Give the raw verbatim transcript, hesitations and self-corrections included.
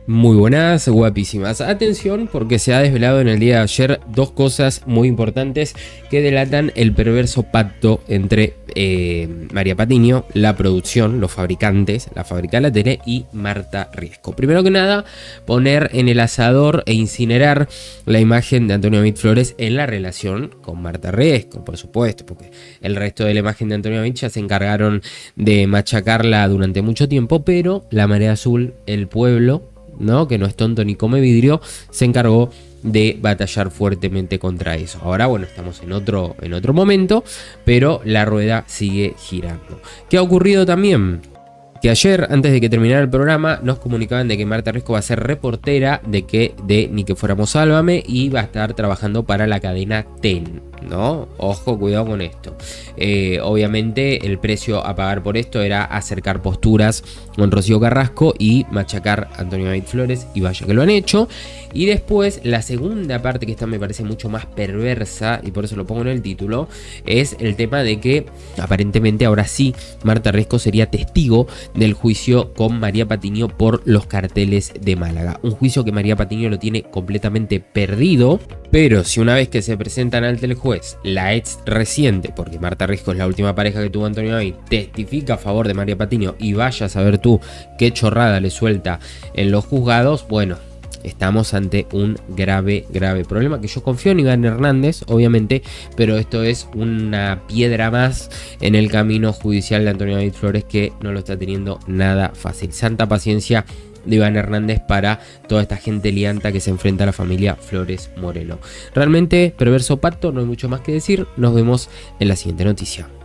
Muy buenas, guapísimas. Atención porque se ha desvelado en el día de ayer dos cosas muy importantes que delatan el perverso pacto entre eh, María Patiño, la producción, los fabricantes, la fábrica de la tele y Marta Riesco. Primero que nada, poner en el asador e incinerar la imagen de Antonio David Flores en la relación con Marta Riesco, por supuesto, porque el resto de la imagen de Antonio David ya se encargaron de machacarla durante mucho tiempo, pero la marea azul, el pueblo, ¿no?, que no es tonto ni come vidrio, se encargó de batallar fuertemente contra eso. Ahora, bueno, estamos en otro, en otro momento, pero la rueda sigue girando. ¿Qué ha ocurrido también? Que ayer, antes de que terminara el programa, nos comunicaban de que Marta Riesco va a ser reportera de que de Ni que fuéramos Sálvame y va a estar trabajando para la cadena T E N, ¿no? Ojo, cuidado con esto. Eh, obviamente el precio a pagar por esto era acercar posturas con Rocío Carrasco y machacar a Antonio David Flores, y vaya que lo han hecho. Y después la segunda parte, que esta me parece mucho más perversa y por eso lo pongo en el título, es el tema de que aparentemente ahora sí Marta Riesco sería testigo del juicio con María Patiño por los carteles de Málaga. Un juicio que María Patiño lo tiene completamente perdido, pero si una vez que se presentan ante el juez la ex reciente, porque Marta Riesco es la última pareja que tuvo Antonio David, testifica a favor de María Patiño y vaya a saber tú qué chorrada le suelta en los juzgados, bueno, estamos ante un grave, grave problema que yo confío en Iván Hernández, obviamente, pero esto es una piedra más en el camino judicial de Antonio David Flores, que no lo está teniendo nada fácil. Santa paciencia de Iván Hernández para toda esta gente lianta que se enfrenta a la familia Flores Moreno. Realmente perverso pacto, no hay mucho más que decir. Nos vemos en la siguiente noticia.